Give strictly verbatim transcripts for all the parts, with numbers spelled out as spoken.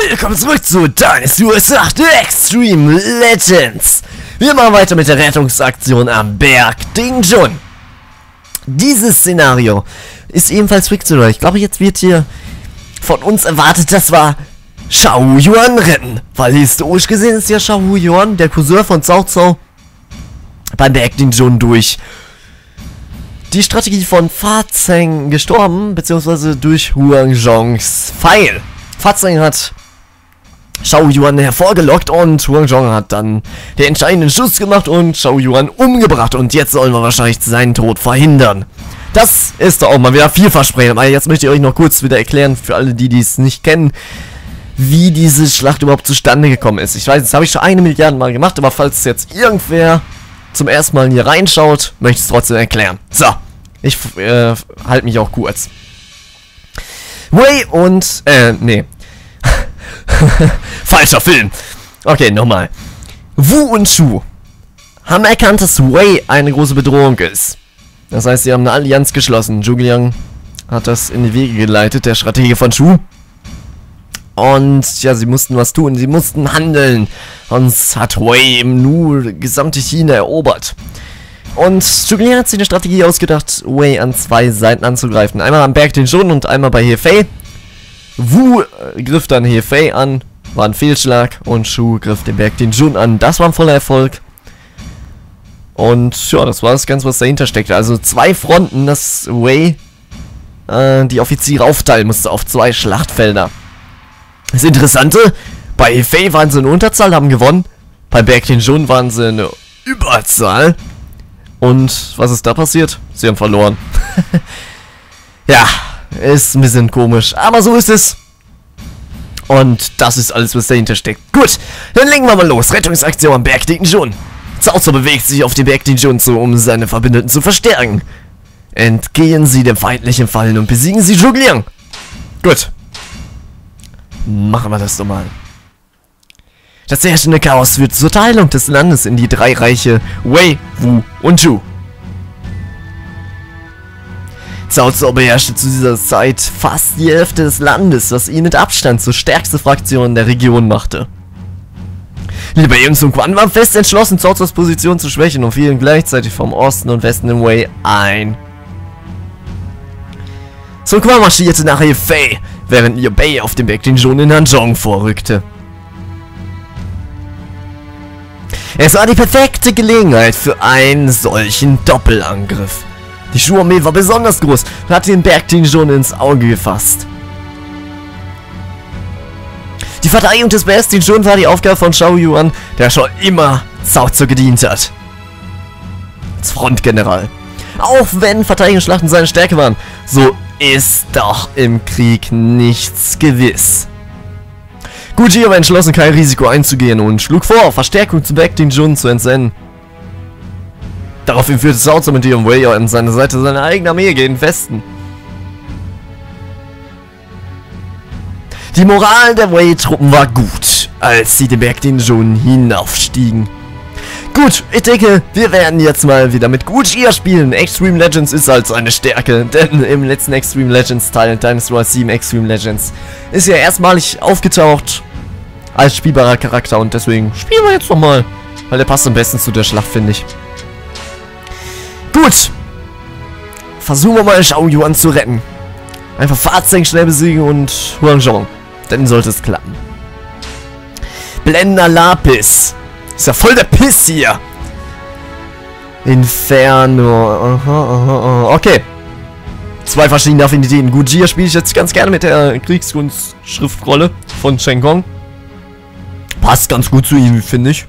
Willkommen zurück zu Dynasty Warriors acht Extreme Legends. Wir machen weiter mit der Rettungsaktion am Berg Dingjun. Dieses Szenario ist ebenfalls Quicksilver. Ich glaube, jetzt wird hier von uns erwartet, dass wir Xiao Yuan retten. Weil historisch gesehen ist ja Xiao Yuan, der Cousin von Cao Cao, beim Berg Dingjun durch die Strategie von Fa Zheng gestorben, beziehungsweise durch Huang Zhongs Pfeil. Fa Zheng hat Xiao Yuan hervorgelockt und Huang Zhong hat dann den entscheidenden Schuss gemacht und Xiao Yuan umgebracht. Und jetzt sollen wir wahrscheinlich seinen Tod verhindern. Das ist doch auch mal wieder vielversprechend. Aber jetzt möchte ich euch noch kurz wieder erklären, für alle, die dies nicht kennen, wie diese Schlacht überhaupt zustande gekommen ist. Ich weiß, das habe ich schon eine Milliarde Mal gemacht, aber falls jetzt irgendwer zum ersten Mal hier reinschaut, möchte ich es trotzdem erklären. So, ich äh, halte mich auch kurz. Wei und, äh, nee. Falscher Film. Okay, nochmal. Wu und Shu haben erkannt, dass Wei eine große Bedrohung ist. Das heißt, sie haben eine Allianz geschlossen. Zhuge Liang hat das in die Wege geleitet, der Stratege von Shu. Und ja, sie mussten was tun, sie mussten handeln. Sonst hat Wei im Nu gesamte China erobert. Und Zhuge Liang hat sich eine Strategie ausgedacht, Wei an zwei Seiten anzugreifen. Einmal am Berg Dingjun und einmal bei Hefei. Wu äh, griff dann Hefei an, war ein Fehlschlag, und Shu griff den Berg Dingjun an. Das war ein voller Erfolg. Und ja, das war das Ganze, was dahinter steckte. Also zwei Fronten, dass Wei äh, die Offiziere aufteilen musste auf zwei Schlachtfelder. Das Interessante, bei Hefei waren sie in Unterzahl, haben gewonnen. Bei Berg Dingjun waren sie in Überzahl. Und was ist da passiert? Sie haben verloren. Ja, ist ein bisschen komisch, aber so ist es. Und das ist alles, was dahinter steckt. Gut, dann legen wir mal los. Rettungsaktion am Berg Dingjun. Cao Cao bewegt sich auf den Berg Dingjun zu, um seine Verbündeten zu verstärken. Entgehen sie dem feindlichen Fallen und besiegen sie Zhuge Liang. Gut. Machen wir das doch mal. Das herrschende Chaos führt zur Teilung des Landes in die drei Reiche Wei, Wu und Shu. Cao Cao beherrschte zu dieser Zeit fast die Hälfte des Landes, was ihn mit Abstand zur stärksten Fraktion der Region machte. Die bei Jungs und Quan waren fest entschlossen, Cao Caos Position zu schwächen und fielen gleichzeitig vom Osten und Westen in Wei ein. Sun Quan marschierte nach Hefei, während Liu Bei auf dem Berg Dingjun in Hanzhong vorrückte. Es war die perfekte Gelegenheit für einen solchen Doppelangriff. Die Shu-Armee war besonders groß und hatte den Berg Dingjun ins Auge gefasst. Die Verteidigung des Bergs Dingjun war die Aufgabe von Xiao Yuan, der schon immer Cao Cao gedient hat. Als Frontgeneral. Auch wenn Verteidigungsschlachten seine Stärke waren, so ist doch im Krieg nichts gewiss. Guji war entschlossen, kein Risiko einzugehen und schlug vor, Verstärkung zum Berg Dingjun zu entsenden. Daraufhin führte Cao Cao mit ihrem Wei an seine Seite seine eigene Armee gegen den Westen. Die Moral der Wei-Truppen war gut, als sie den Berg Dingjun hinaufstiegen. Gut, ich denke, wir werden jetzt mal wieder mit Gujia spielen. Extreme Legends ist halt eine Stärke, denn im letzten Extreme Legends Teil, Dynasty Warriors sieben Extreme Legends, ist ja erstmalig aufgetaucht als spielbarer Charakter und deswegen spielen wir jetzt nochmal, weil der passt am besten zu der Schlacht, finde ich. Gut, versuchen wir mal Xiao Yuan zu retten. Einfach Fa Zheng schnell besiegen und Huang Zhong. Dann sollte es klappen. Blender Lapis. Ist ja voll der Piss hier. Inferno. Aha, aha, aha. Okay. Zwei verschiedene Affinitäten. Gujia spiele ich jetzt ganz gerne mit der Kriegskunst-Schriftrolle von Shen Gong. Passt ganz gut zu ihm, finde ich.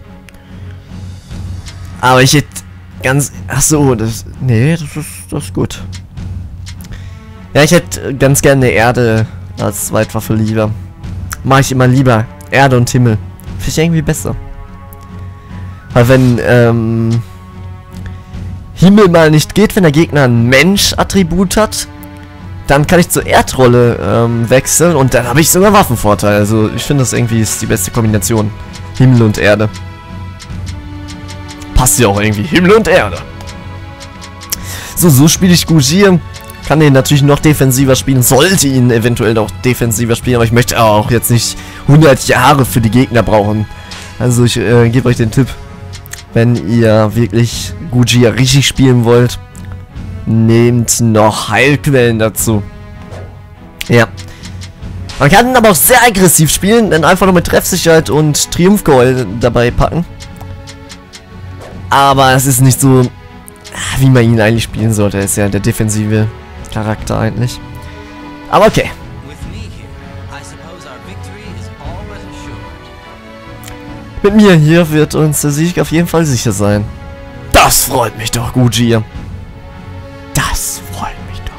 Aber ich hätte ganz... Achso, das... Nee, das ist, das ist gut. Ja, ich hätte ganz gerne Erde als Zweitwaffe lieber. Mache ich immer lieber. Erde und Himmel. Finde ich irgendwie besser. Weil wenn, ähm... Himmel mal nicht geht, wenn der Gegner ein Mensch-Attribut hat, dann kann ich zur Erdrolle ähm, wechseln und dann habe ich sogar Waffenvorteil. Also ich finde das irgendwie ist die beste Kombination. Himmel und Erde. Passt ja auch irgendwie. Himmel und Erde. So, so spiele ich Gujia. Kann ihn natürlich noch defensiver spielen, sollte ihn eventuell auch defensiver spielen, aber ich möchte auch jetzt nicht hundert Jahre für die Gegner brauchen. Also ich äh, gebe euch den Tipp, wenn ihr wirklich Guggia richtig spielen wollt, nehmt noch Heilquellen dazu. Ja. Man kann ihn aber auch sehr aggressiv spielen, dann einfach nur mit Treffsicherheit und Triumphgeheul dabei packen. Aber es ist nicht so, wie man ihn eigentlich spielen sollte. Er ist ja der defensive Charakter eigentlich. Aber okay. Mit mir hier wird uns der Sieg auf jeden Fall sicher sein. Das freut mich doch, Guggia. Das freut mich doch.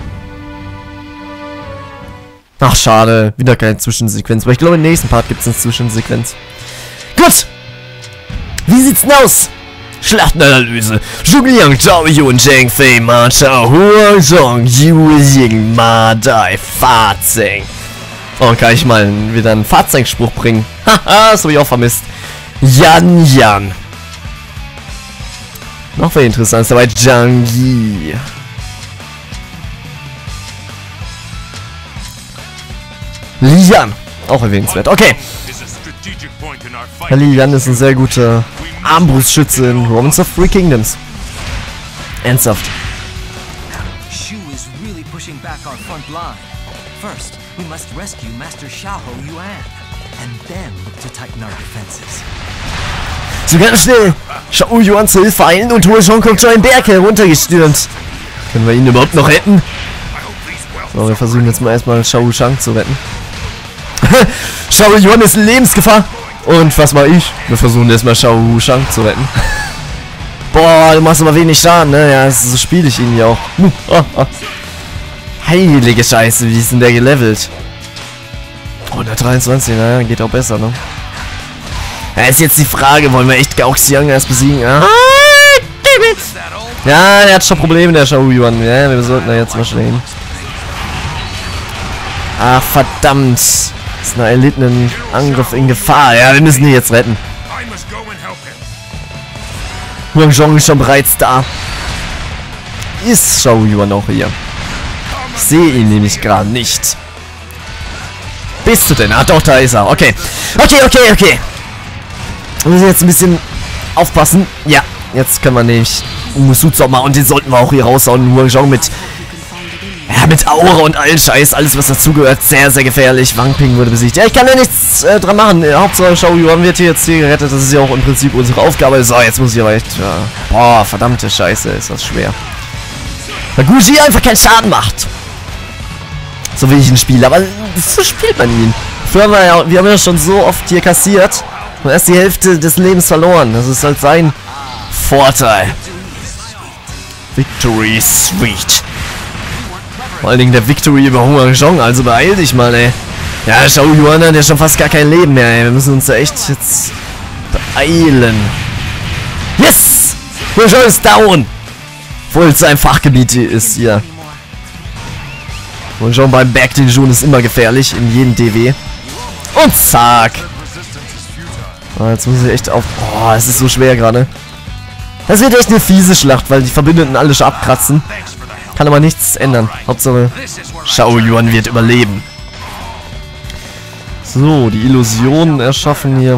Ach, schade. Wieder keine Zwischensequenz. Aber ich glaube, im nächsten Part gibt es eine Zwischensequenz. Gut. Wie sieht's denn aus? Schlachtenanalyse. Zhuge Zhao Yun Zheng Fei Ma Chao Huang Zhong Yu Ying Ma Dai Fazeng. Oh, kann ich mal wieder einen Fazeng-Spruch bringen? Haha, das habe ich auch vermisst. Yan Yan. Noch wer interessant ist dabei. Zhang Yi. Li Yan. Auch erwähnenswert. Okay. Li Yan ist ein sehr guter Armbrustschütze in Romance of Three Kingdoms. Ernsthaft. Shu is really pushing back our front line. First, we must rescue Master Xiahou Yuan, and then look to tighten our defenses. So ganz schnell Xiahou Yuan zur Hilfe eilen und Hu Zhong kommt schon einen Berg heruntergestürmt. Können wir ihn überhaupt noch retten? So, wir versuchen jetzt mal erstmal Xiahou Shang zu retten. Xiahou Yuan ist in Lebensgefahr. Und was mache ich? Wir versuchen erstmal Xiahou Shang zu retten. Boah, du machst aber wenig Schaden, ne? Ja, so spiele ich ihn ja auch. Heilige Scheiße, wie ist denn der gelevelt? hundertdreiundzwanzig, naja, geht auch besser, ne? Ja, ist jetzt die Frage, wollen wir echt Gao Xiang erst besiegen? Ah, ja, der hat schon Probleme, der Xiahou Yuan. Ja, wir sollten da jetzt mal stehen. Ach, verdammt. Ist ein erlittenen Angriff in Gefahr. Ja, wir müssen ihn jetzt retten. Huang Zhong ist schon bereits da. Ist Xiahou Yuan auch hier? Ich sehe ihn nämlich gerade nicht. Bist du denn? Ah, doch, da ist er. Okay. Okay, okay, okay. Wir müssen jetzt ein bisschen aufpassen. Ja, jetzt können wir nämlich Musutsu mal, und den sollten wir auch hier raushauen. Huang Zhong mit Ja, mit Aura und allen Scheiß, alles was dazugehört, sehr, sehr gefährlich. Wang Ping wurde besiegt. Ja, ich kann ja nichts äh, dran machen. Äh, Hauptsache Xiahou Yuan wird hier jetzt hier gerettet. Das ist ja auch im Prinzip unsere Aufgabe. So, jetzt muss ich aber echt... Ja, boah, verdammte Scheiße, ist das schwer. Weil Guggia einfach keinen Schaden macht. So wie ich ihn spiele. Aber so spielt man ihn. Früher haben wir ja, wir haben ja schon so oft hier kassiert. Und erst die Hälfte des Lebens verloren. Das ist halt sein Vorteil. Victory Sweet. Vor allen Dingen der Victory über Huang Zhong, also beeil dich mal, ey. Ja, Xiahou Yuan hat ja schon fast gar kein Leben mehr, ey. Wir müssen uns da echt jetzt beeilen. Yes! Huang Zhong ist down! Obwohl es sein Fachgebiet ist hier. Huang Zhong beim Back Ding Jun ist immer gefährlich, in jedem D W. Und zack! Oh, jetzt muss ich echt auf... Oh, es ist so schwer gerade. Das wird echt eine fiese Schlacht, weil die Verbündeten alle schon abkratzen. Kann aber nichts ändern. Hauptsache Xiahou Yuan wird überleben. So, die Illusionen erschaffen hier.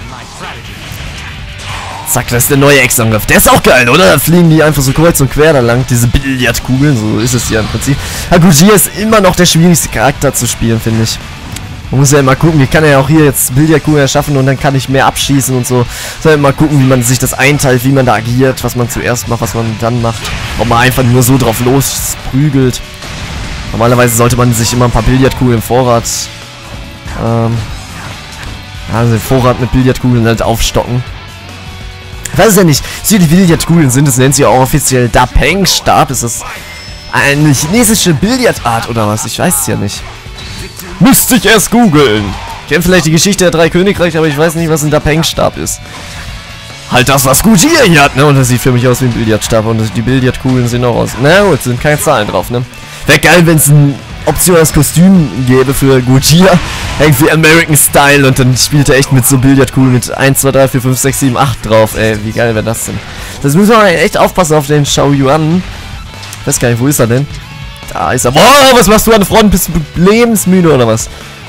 Zack, das ist der neue Ex-Angriff. Der ist auch geil, oder? Da fliegen die einfach so kreuz und quer da lang. Diese Billardkugeln, so ist es ja im Prinzip. Guggia ist immer noch der schwierigste Charakter zu spielen, finde ich. Man muss ja immer gucken, wie kann er ja auch hier jetzt Billardkugeln erschaffen und dann kann ich mehr abschießen und so. Soll ja mal gucken, wie man sich das einteilt, wie man da agiert, was man zuerst macht, was man dann macht. Ob man einfach nur so drauf los prügelt. Normalerweise sollte man sich immer ein paar Billardkugeln im Vorrat, ähm, also den Vorrat mit Billardkugeln halt aufstocken. Ich weiß es ja nicht, wie die Billardkugeln sind, das nennt sich auch offiziell Da Peng Stab. Ist das eine chinesische Billardart oder was? Ich weiß es ja nicht. Müsste ich erst googeln. Ich kenne vielleicht die Geschichte der drei Königreiche, aber ich weiß nicht, was ein Da Peng Stab ist. Halt das, was Guggia hier hat, ne? Und das sieht für mich aus wie ein Billardstab und die Billardkugeln sehen auch aus. Na gut, sind keine Zahlen drauf, ne? Wäre geil, wenn es ein optionales Kostüm gäbe für Guggia. Irgendwie American Style und dann spielt er echt mit so Billardkugeln mit eins, zwei, drei, vier, fünf, sechs, sieben, acht drauf, ey. Wie geil wäre das denn? Das müssen wir echt aufpassen auf den Xiahou Yuan. Ich weiß gar nicht, wo ist er denn? Da ist er. Boah, was machst du an der Front? Bist du lebensmüde oder was?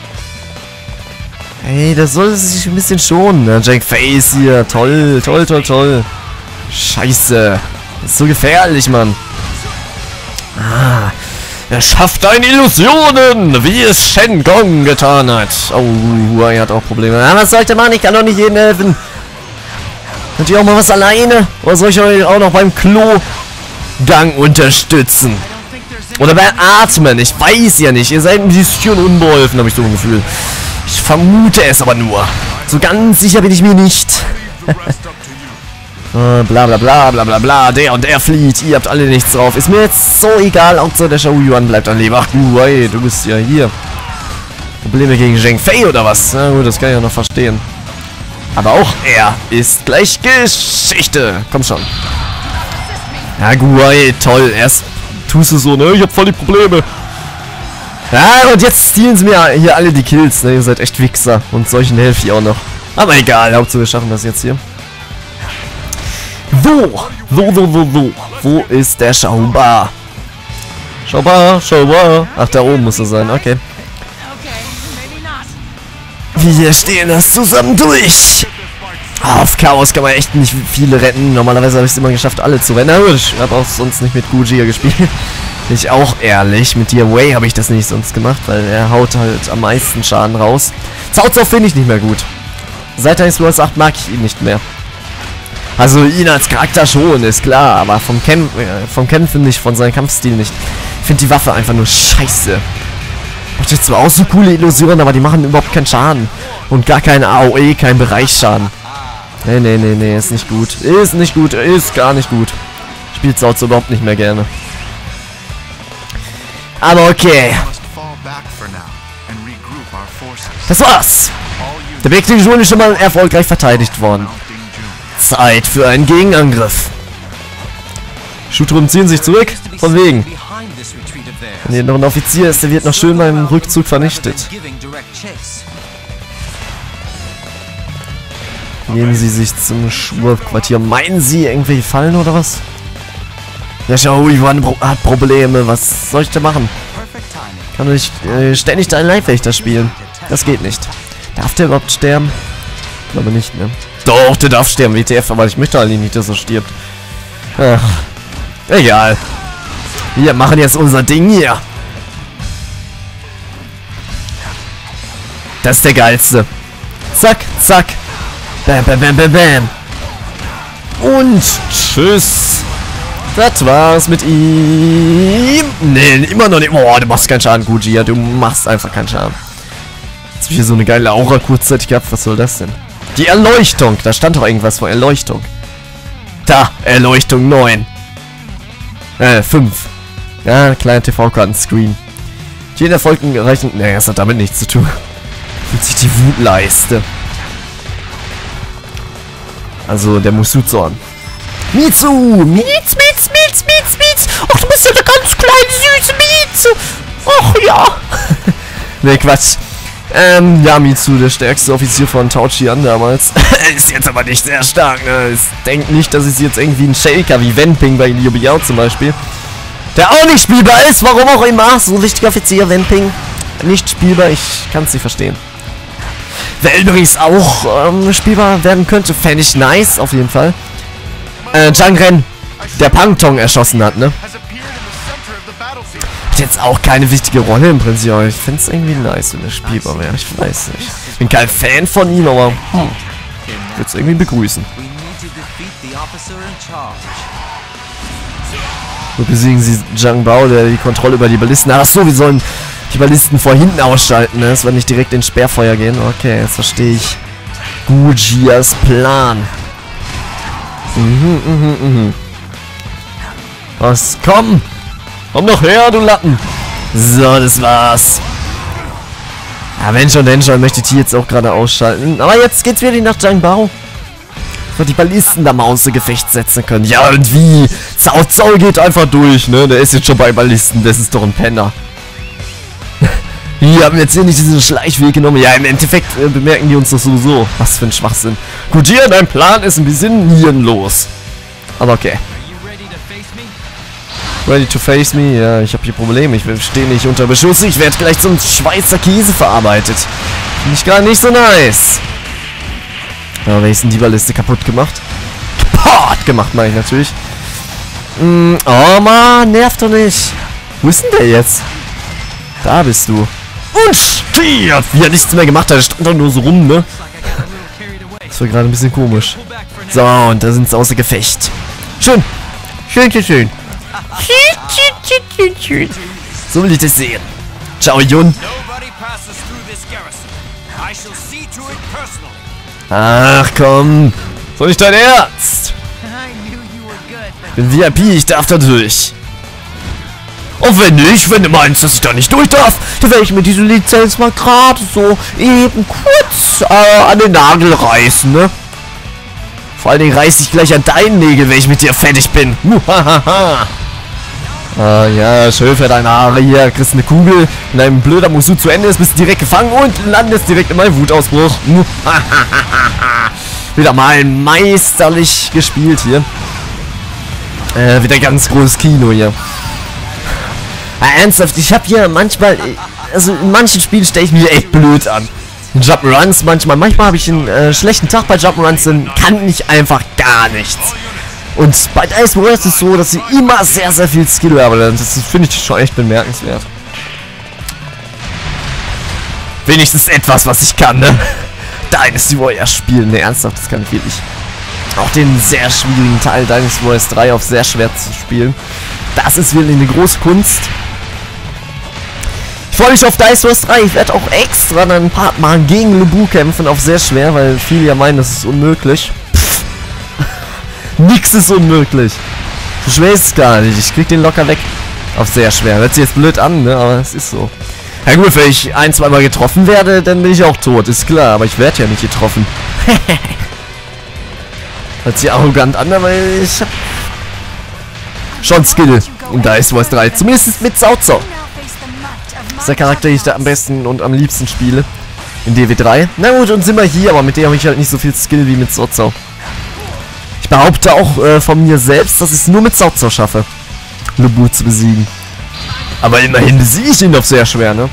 Ey, das sollte sich ein bisschen schonen. Ne? Jack Face hier. Toll, toll, toll, toll. Scheiße. Das ist so gefährlich, Mann. Ah. Er schafft deine Illusionen, wie es Shen Gong getan hat. Oh, er hat auch Probleme. Aber was soll ich denn machen? Ich kann doch nicht jedem helfen. Könnt ihr auch mal was alleine? Oder soll ich euch auch noch beim Klo-Gang unterstützen? Oder beim Atmen? Ich weiß ja nicht. Ihr seid ein bisschen unbeholfen, habe ich so ein Gefühl. Ich vermute es aber nur. So ganz sicher bin ich mir nicht. uh, bla bla bla bla bla bla. Der und der flieht. Ihr habt alle nichts drauf. Ist mir jetzt so egal. Hauptsache der Shao Yuan bleibt am Leben. Ach du, ey, du bist ja hier. Probleme gegen Zheng Fei oder was? Na gut, das kann ich ja noch verstehen. Aber auch er ist gleich Geschichte. Komm schon. Ja, Guai, toll. Erst tust du so, ne? Ich hab voll die Probleme. Ja, und jetzt stehlen sie mir hier alle die Kills, ne? Ihr seid echt Wichser. Und solchen helfe ich auch noch. Aber egal, Hauptsache wir schaffen das jetzt hier. Wo? Wo, wo, wo, wo? Wo ist der Schaubar? Schaubar, Schaubar. Ach, da oben muss er sein, okay. Wir stehen das zusammen durch. Ah, auf Chaos kann man echt nicht viele retten. Normalerweise habe ich es immer geschafft, alle zu retten. Aber ich habe auch sonst nicht mit Gujia gespielt. Bin ich auch ehrlich. Mit dir Wei habe ich das nicht sonst gemacht, weil er haut halt am meisten Schaden raus. Cao Cao finde ich nicht mehr gut. Seit Ice Wars acht mag ich ihn nicht mehr. Also ihn als Charakter schon, ist klar. Aber vom, Kämp äh, vom Kämpfen nicht, von seinem Kampfstil nicht. Ich finde die Waffe einfach nur scheiße. Macht jetzt zwar auch so coole Illusionen, aber die machen überhaupt keinen Schaden. Und gar keinen A O E, keinen Bereichsschaden. Nee, nee, nee, nee, ist nicht gut. Ist nicht gut, ist gar nicht gut. Spielt Cao Cao überhaupt nicht mehr gerne. Aber okay. Das war's. Der Berg Ding Zhun ist schon mal erfolgreich verteidigt worden. Zeit für einen Gegenangriff. Schuhtruppen ziehen sich zurück. Von wegen. Wenn hier noch ein Offizier ist, der wird noch schön beim Rückzug vernichtet. Nehmen Sie sich zum Schwurquartier. Meinen Sie irgendwelche Fallen oder was? Der Shao Yuan hat Probleme. Was soll ich da machen? Kann ich äh, ständig deinen Leibwächter spielen? Das geht nicht. Darf der überhaupt sterben? Ich glaube nicht, ne? Doch, der darf sterben, W T F, aber ich möchte eigentlich nicht, dass er stirbt. Ach, egal. Wir machen jetzt unser Ding hier. Das ist der geilste. Zack, zack. Bam, bam, bam, bam, bam. Und tschüss. Das war's mit ihm. Nee, immer noch nicht. Boah, du machst keinen Schaden, Gujia. Du machst einfach keinen Schaden. Jetzt hab ich hier so eine geile Aura kurzzeitig gehabt. Was soll das denn? Die Erleuchtung. Da stand doch irgendwas von Erleuchtung. Da, Erleuchtung neun. Äh, fünf. Ja, kleiner T V-Karten-Screen. Jeden erfolgreichen... Nee, das hat damit nichts zu tun. Fühlt sich die Wutleiste. Also, der Musuzorn. Mitsu! Mietz, Mietz, Mietz, Mietz, Mietz! Ach, du bist ja eine ganz kleine, süße Mitsu! Ach, ja! Ne, Quatsch. Ähm, ja, Mitsu, der stärkste Offizier von Tao Qian damals. Ist jetzt aber nicht sehr stark, ne? Ich denke nicht, dass es jetzt irgendwie ein Shaker wie Wenping bei Liu Biao zum Beispiel. Der auch nicht spielbar ist, warum auch immer. So ein wichtiger Offizier, Wenping. Nicht spielbar, ich kann es nicht verstehen. Wer übrigens auch ähm, spielbar werden könnte, fände ich nice, auf jeden Fall. Äh, Zhang Ren, der Pangtong erschossen hat, ne? Hat jetzt auch keine wichtige Rolle im Prinzip, aber ich finde es irgendwie nice, wenn er spielbar wäre. Ich weiß nicht. Ich bin kein Fan von ihm, aber hm, ich würde es irgendwie begrüßen. So besiegen sie Zhang Bao, der die Kontrolle über die Ballisten hat. Achso, wir sollen die Ballisten vor hinten ausschalten, ne? Das wird nicht direkt ins Sperrfeuer gehen. Okay, jetzt verstehe ich Gujias Plan. Mhm, mhm, mhm. Was? Komm! Komm doch her, du Lappen! So, das war's. Ja, wenn schon, denn schon, möchte ich die jetzt auch gerade ausschalten. Aber jetzt geht's wirklich nach Zhang Bao. Die Ballisten da mal außer Gefecht setzen können. Ja, und wie? Cao Cao geht einfach durch, ne? Der ist jetzt schon bei Ballisten. Das ist doch ein Penner. Die haben jetzt hier nicht diesen Schleichweg genommen. Ja, im Endeffekt äh, bemerken die uns doch sowieso. Was für ein Schwachsinn. Gut, hier, dein Plan ist ein bisschen nierenlos. Aber okay. Ready to face me? Ja, ich habe hier Probleme. Ich stehe nicht unter Beschuss. Ich werde gleich zum Schweizer Käse verarbeitet. Finde ich gar nicht so nice. Aber wer ist denn die Balliste kaputt gemacht? Kaputt gemacht, meine ich natürlich. Mm, oh man, nervt doch nicht. Wo ist denn der jetzt? Da bist du. Und stirbt! Wie er nichts mehr gemacht hat. Er stand doch nur so rum, ne? Das war gerade ein bisschen komisch. So, und da sind sie außer Gefecht. Schön. Schön, schön, schön. So will ich das sehen. Ciao, Jun. Ach komm. So nicht dein Ernst. Ich bin V I P, ich darf da durch. Und wenn nicht, wenn du meinst, dass ich da nicht durch darf, dann werde ich mir diese Lizenz mal gerade so eben kurz äh, an den Nagel reißen, ne? Vor allen Dingen reiße ich gleich an deinen Nägel, wenn ich mit dir fertig bin. Muhahaha. Ah ja, schön für deine Haare hier. Kriegst eine Kugel, wenn dein blöder Musu zu Ende ist, bist du direkt gefangen und landest direkt in meinem Wutausbruch. Wieder mal meisterlich gespielt hier. Äh, wieder ganz großes Kino hier. Ja, ernsthaft, ich habe hier manchmal, also in manchen Spielen stelle ich mich echt blöd an. In Jump'n'Runs manchmal, manchmal habe ich einen äh, schlechten Tag bei Jump'n'Runs, dann kann ich einfach gar nichts. Und bei Dice Wars ist es so, dass sie immer sehr, sehr viel Skill haben. Das finde ich schon echt bemerkenswert. Wenigstens etwas, was ich kann, ne? Dynasty Warriors spielen, ne, ernsthaft, das kann ich wirklich. Auch den sehr schwierigen Teil Dynasty Warriors drei auf sehr schwer zu spielen. Das ist wirklich eine große Kunst. Ich freue mich auf Dice Wars drei. Ich werde auch extra dann ein paar Mal gegen Lubu kämpfen auf sehr schwer, weil viele ja meinen, das ist unmöglich. Pff. Nix ist unmöglich. So schwer ist es gar nicht. Ich krieg den locker weg. Auf sehr schwer. Hört sich jetzt blöd an, ne? Aber es ist so. Ja gut, wenn ich ein, zwei Mal getroffen werde, dann bin ich auch tot. Ist klar, aber ich werde ja nicht getroffen. Hört sich arrogant an, aber ich hab schon Skill in Dice Wars drei. Zumindest mit Cao Cao. Das ist der Charakter, den ich da am besten und am liebsten spiele. In D W drei. Na gut, und sind wir hier, aber mit dem habe ich halt nicht so viel Skill wie mit Cao Cao. Ich behaupte auch äh, von mir selbst, dass ich es nur mit Cao Cao schaffe, Lubu zu besiegen. Aber immerhin besiege ich ihn auf sehr schwer, ne?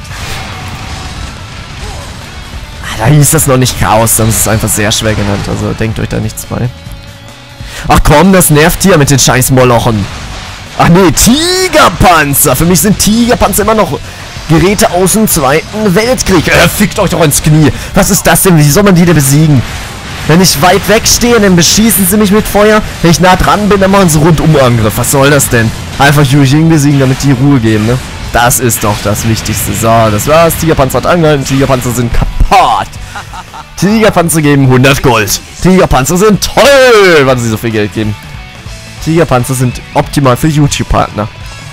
Ah, da hieß das noch nicht Chaos, dann ist es einfach sehr schwer genannt. Also denkt euch da nichts bei. Ach komm, das nervt hier mit den scheiß Molochen. Ach nee, Tigerpanzer. Für mich sind Tigerpanzer immer noch Geräte aus dem Zweiten Weltkrieg. Äh, fickt euch doch ins Knie. Was ist das denn? Wie soll man die denn besiegen? Wenn ich weit weg stehe, dann beschießen sie mich mit Feuer. Wenn ich nah dran bin, dann machen sie Rundumangriff. Was soll das denn? Einfach Yujing besiegen, damit die Ruhe geben, ne? Das ist doch das Wichtigste. So, das war's. Tigerpanzer hat angehalten. Tigerpanzer sind kaputt. Tigerpanzer geben hundert Gold. Tigerpanzer sind toll, wann sie so viel Geld geben. Tigerpanzer sind optimal für YouTube-Partner.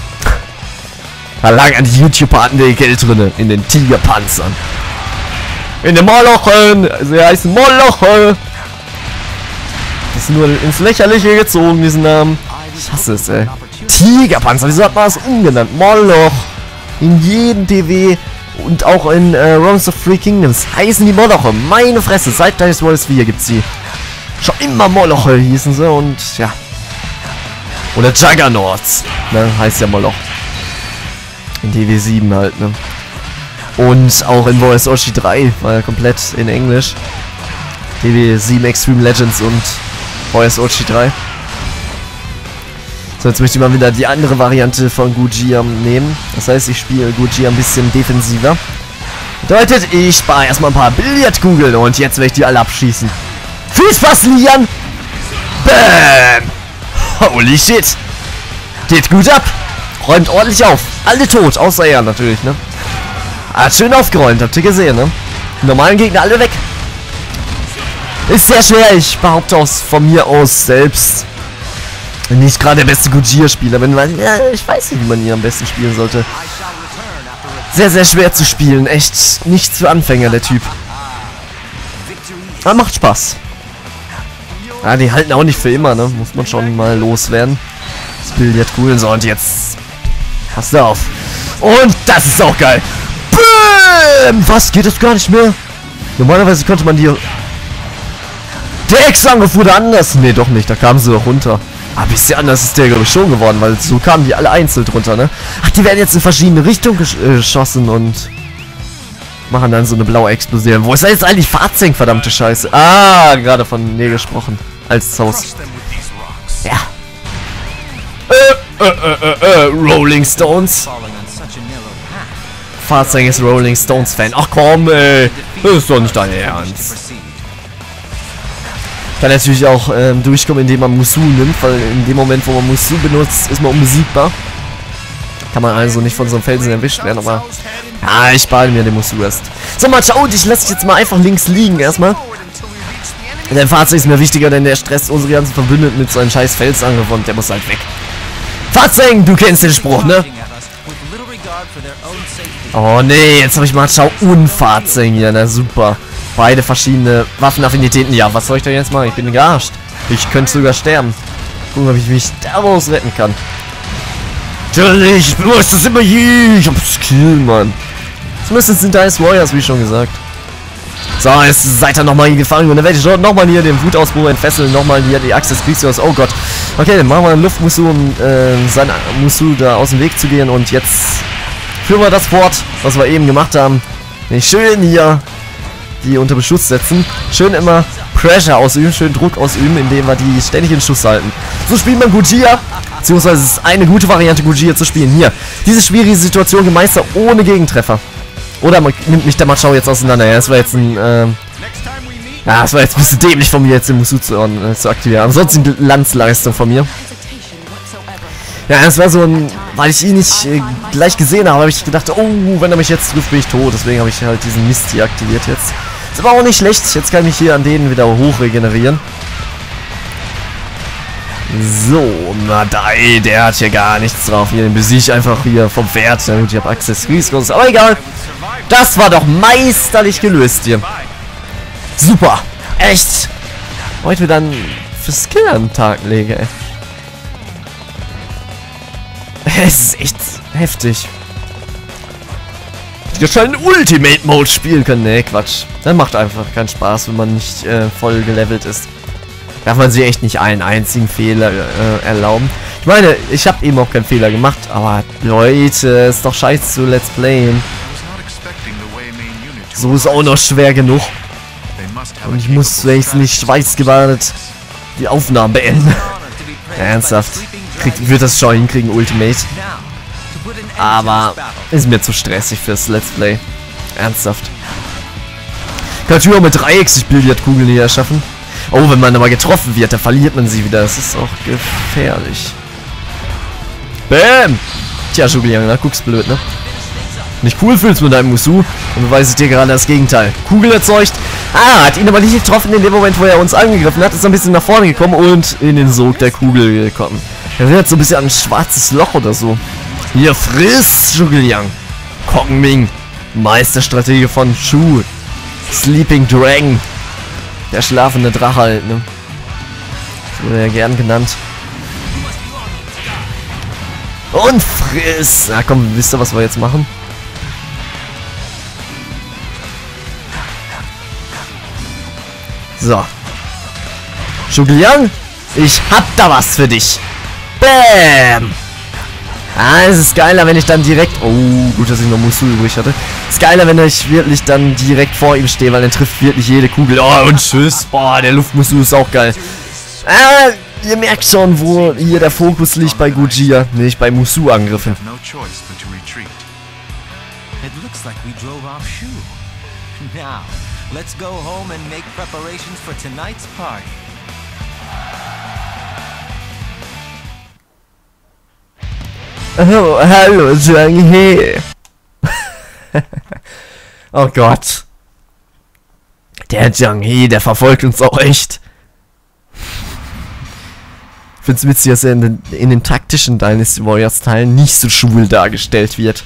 Da lagen an die YouTube-Partner die Geld drinne in den Tigerpanzern. In den Molochen! Sie heißen Moloche! Das ist nur ins Lächerliche gezogen, diesen Namen. Ich hasse es, ey. Tigerpanzer, wieso hat man das umgenannt? Moloch! In jedem T V und auch in äh, Realms of Three Kingdoms heißen die Moloche. Meine Fresse, seit Dice Wars vier gibt's sie. Schon immer Moloche hießen sie und ja. Oder Juggernauts, ne, heißt ja Moloch. In D W sieben halt, ne. Und auch in Warriors Oshi drei, war ja komplett in Englisch. D W sieben Extreme Legends und Warriors Oshi drei. So, jetzt möchte ich mal wieder die andere Variante von Gujiam nehmen. Das heißt, ich spiele Gujiam ein bisschen defensiver. Bedeutet, ich spare erstmal ein paar Billardkugeln und jetzt werde ich die alle abschießen. Viel Spaß, Lian! Bam! Holy shit! Geht gut ab! Räumt ordentlich auf. Alle tot, außer er natürlich, ne? Hat schön aufgeräumt, habt ihr gesehen, ne? Die normalen Gegner alle weg. Ist sehr schwer, ich behaupte aus, von mir aus selbst nicht gerade der beste Gujia-Spieler, wenn man, ja, ich weiß nicht, wie man hier am besten spielen sollte. Sehr, sehr schwer zu spielen, echt nichts für Anfänger, der Typ. Aber macht Spaß. Ja, die halten auch nicht für immer, ne? Muss man schon mal loswerden. Das Billard cool, so und jetzt passt auf. Und das ist auch geil. Bäm! Was, geht das gar nicht mehr? Normalerweise konnte man die... Der Ex-Angriff wurde anders. Ne, doch nicht, da kamen sie doch runter. Aber ein bisschen anders ist der, glaube ich, schon geworden, weil so kamen die alle einzeln drunter, ne? Ach, die werden jetzt in verschiedene Richtungen gesch äh, geschossen und machen dann so eine blaue Explosion. Wo ist da jetzt eigentlich Fahrzeug, verdammte Scheiße? Ah, gerade von Nähe gesprochen. Als Haus. Ja. Äh, äh, äh, äh, Rolling Stones. Fahrzeug ist Rolling Stones Fan. Ach komm, ey. Das ist doch nicht dein Ernst. Kann natürlich auch ähm, durchkommen, indem man Musou nimmt, weil in dem Moment, wo man Musou benutzt, ist man unbesiegbar. Kann man also nicht von so einem Felsen erwischt werden, aber ja, ich spare mir den Musou erst. So, mal schau, ich lasse dich jetzt mal einfach links liegen erstmal. Dein Fahrzeug ist mir wichtiger, denn der stresst unsere ganzen Verbündeten mit so einem scheiß Felsangriff und der muss halt weg. Fahrzeug, du kennst den Spruch, ne? Oh nee, jetzt habe ich mal schau Unfahrzeug hier, na super. Beide verschiedene Waffenaffinitäten. Ja, was soll ich da jetzt machen? Ich bin gearscht. Ich könnte sogar sterben. Gucken, ob ich mich daraus retten kann. Natürlich, ich muss das immer hier. Ich hab Skill, Mann. Zumindest sind da jetzt Warriors, wie schon gesagt. So, jetzt seid ihr nochmal hier gefangen. Und dann werde ich nochmal hier den Wutausbruch entfesseln. Nochmal hier die Achse des Kriegsjahres. Oh Gott. Okay, dann machen wir einen Luftmusou, um äh, sein Musou da aus dem Weg zu gehen. Und jetzt führen wir das fort, was wir eben gemacht haben. Nicht schön hier die unter Beschuss setzen. Schön immer Pressure ausüben, schön Druck ausüben, indem wir die ständig in Schuss halten. So spielt man Gujia. Beziehungsweise es ist eine gute Variante, Gujia zu spielen. Hier, diese schwierige Situation gemeistert ohne Gegentreffer. Oder man nimmt mich der Machau jetzt auseinander. Ja, das war jetzt ein, ähm... ja, das war jetzt ein bisschen dämlich von mir, jetzt den Musou zu, äh, zu aktivieren. Ansonsten die Landsleistung von mir. Ja, das war so ein... Weil ich ihn nicht äh, gleich gesehen habe, habe ich gedacht, oh, wenn er mich jetzt trifft, bin ich tot. Deswegen habe ich halt diesen Mist hier aktiviert jetzt. Ist aber auch nicht schlecht. Jetzt kann ich hier an denen wieder hoch regenerieren. So, Madai, der hat hier gar nichts drauf. Hier, den besiege ich einfach hier vom Pferd. Na gut, ich habe Accessoires, aber egal. Das war doch meisterlich gelöst hier. Super. Echt. Heute dann für Skill an den Tag lege, ey. Es ist echt heftig. Ich hätte schon Ultimate Mode spielen können. Ne, Quatsch. Dann macht einfach keinen Spaß, wenn man nicht äh, voll gelevelt ist. Darf man sich echt nicht einen einzigen Fehler äh, erlauben. Ich meine, ich habe eben auch keinen Fehler gemacht, aber Leute, ist doch scheiße zu Let's Playen. So ist auch noch schwer genug. Und ich muss, wenn ich nicht schweißgebadet, die Aufnahmen beenden. Ernsthaft. Kriegt, wird das schon hinkriegen, Ultimate. Aber ist mir zu stressig fürs Let's Play. Ernsthaft. Kann natürlich auch mit Dreiecks-Billardkugeln hier erschaffen. Oh, wenn man aber getroffen wird, dann verliert man sie wieder. Das ist auch gefährlich. Bäm! Tja, Zhuge-Liang, na, guck's blöd, ne? Nicht cool fühlst mit deinem Musou und beweise ich dir gerade das Gegenteil. Kugel erzeugt. Ah, hat ihn aber nicht getroffen in dem Moment, wo er uns angegriffen hat. Ist ein bisschen nach vorne gekommen und in den Sog der Kugel gekommen. Er wird so ein bisschen an ein schwarzes Loch oder so. Hier, friss, Zhuge-Liang. Kong-Ming. Meisterstratege von Shu. Sleeping Dragon. Der schlafende Drache halt, ne? So wurde er gern genannt. Und friss! Na komm, wisst ihr, was wir jetzt machen? So. Zhuge-Liang, ich hab da was für dich. Bäm! Ah, es ist geiler, wenn ich dann direkt... Oh, gut, dass ich noch Musou übrig hatte. Es ist geiler, wenn ich wirklich dann direkt vor ihm stehe, weil dann trifft wirklich jede Kugel. Oh, und tschüss. Boah, der Luftmusou ist auch geil. Ah, ihr merkt schon, wo hier der Fokus liegt bei Gujia, nicht bei Musou-Angriffen. Let's go home and make preparations for tonight's party. Oh, hallo, Zhang He. Oh Gott. Der Zhang He, der verfolgt uns auch echt. Ich find's witzig, dass er in den, in den taktischen Dynasty Warriors Teilen nicht so schwul dargestellt wird.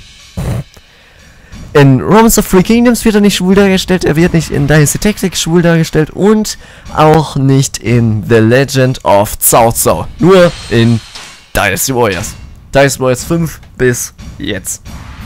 In Romance of Three Kingdoms wird er nicht schwul dargestellt, er wird nicht in Dynasty Tactics schwul dargestellt und auch nicht in The Legend of Cao Cao. Nur in Dynasty Warriors. Dynasty Warriors fünf bis jetzt.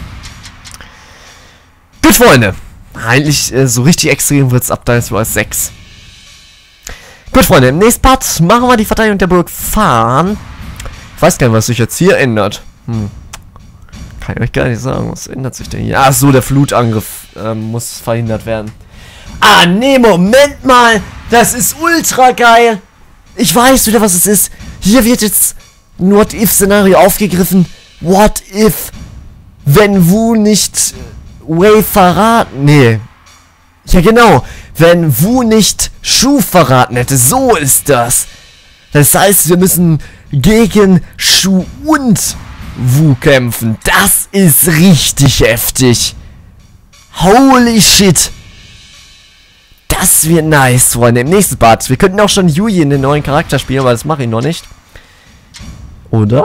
Gut, Freunde. Eigentlich äh, so richtig extrem wird es ab Dynasty Warriors sechs. Gut, Freunde, im nächsten Part machen wir die Verteidigung der Burg Farn. Ich weiß gar nicht, was sich jetzt hier ändert. Hm. Kann ich euch gar nicht sagen, was ändert sich denn hier? Ach so, der Flutangriff ähm, muss verhindert werden. Ah, nee, Moment mal. Das ist ultra geil. Ich weiß wieder, was es ist. Hier wird jetzt ein What-If-Szenario aufgegriffen. What if, wenn Wu nicht Wei verraten... Nee. Ja, genau. Wenn Wu nicht Shu verraten hätte. So ist das. Das heißt, wir müssen gegen Shu und Wu kämpfen. Das ist richtig heftig. Holy shit. Das wird nice, Freunde. Im nächsten Part. Wir könnten auch schon Yuji in den neuen Charakter spielen, aber das mache ich noch nicht. Oder?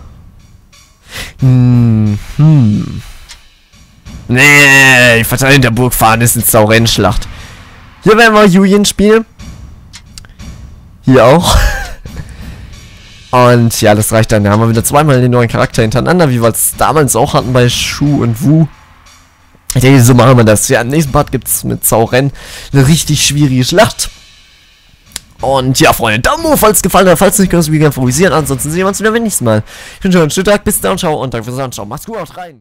Hm. hm. Nee, die Verteidigung der Burg Farn ist eine Saurenschlacht. Hier werden wir Yuji spielen. Hier auch. Und ja, das reicht dann. Da haben wir wieder zweimal den neuen Charakter hintereinander, wie wir es damals auch hatten bei Shu und Wu. Ich denke, so machen wir das. Ja, im nächsten Part gibt es mit Sauren eine richtig schwierige Schlacht. Und ja, Freunde, Daumen hoch, falls es gefallen hat. Falls nicht, könnt ihr gerne improvisieren. Ansonsten sehen wir uns wieder beim nächsten Mal. Ich wünsche euch einen schönen Tag. Bis dann, ciao und danke fürs Anschauen. Macht's gut, haut rein.